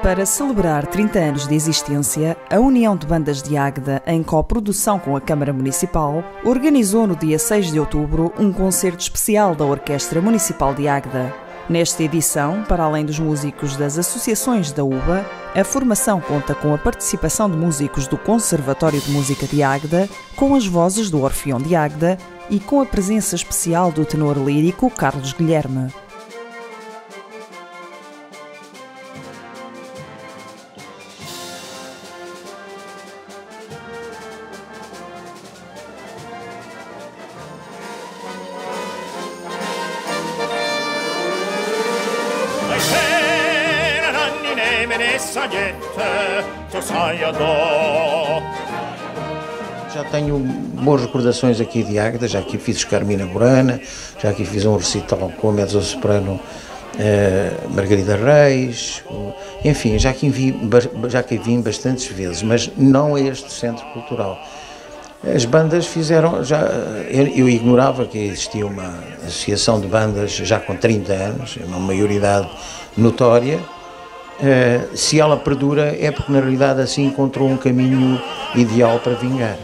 Para celebrar 30 anos de existência, a União de Bandas de Águeda, em coprodução com a Câmara Municipal, organizou no dia 6 de outubro um concerto especial da Orquestra Municipal de Águeda. Nesta edição, para além dos músicos das associações da UBA, a formação conta com a participação de músicos do Conservatório de Música de Águeda, com as vozes do Orfeão de Águeda e com a presença especial do tenor lírico Carlos Guilherme. Já tenho boas recordações aqui de Águeda, já aqui fiz Carmina Burana, já aqui fiz um recital com a mezzo-soprano Margarida Reis, enfim, já aqui vim bastantes vezes, mas não a este centro cultural. As bandas fizeram, eu ignorava que existia uma associação de bandas já com 30 anos, uma maioridade notória. Se ela perdura é porque na realidade assim encontrou um caminho ideal para vingar.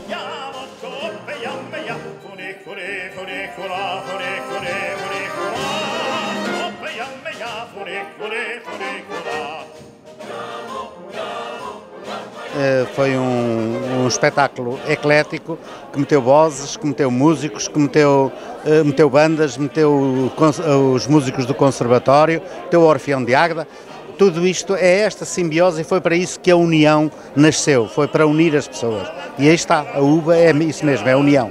Foi um espetáculo eclético que meteu vozes, que meteu músicos, que meteu bandas, meteu os músicos do Conservatório, meteu o Orfeão de Águeda. Tudo isto é esta simbiose e foi para isso que a união nasceu, foi para unir as pessoas. E aí está, a UBA é isso mesmo, é a união.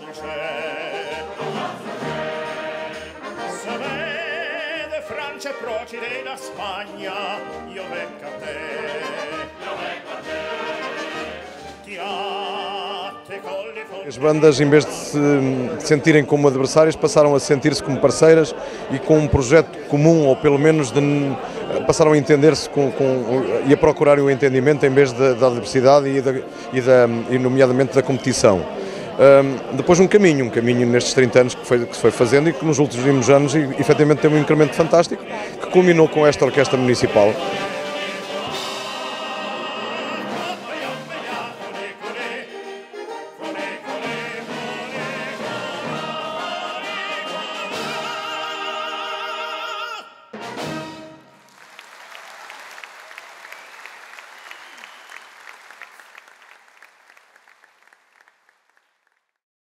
As bandas, em vez de se sentirem como adversárias, passaram a sentir-se como parceiras e com um projeto comum, ou pelo menos passaram a entender-se e a procurarem o entendimento em vez da adversidade e nomeadamente da competição. Depois um caminho nestes 30 anos que se foi fazendo e que nos últimos anos efetivamente teve um incremento fantástico que culminou com esta Orquestra Municipal.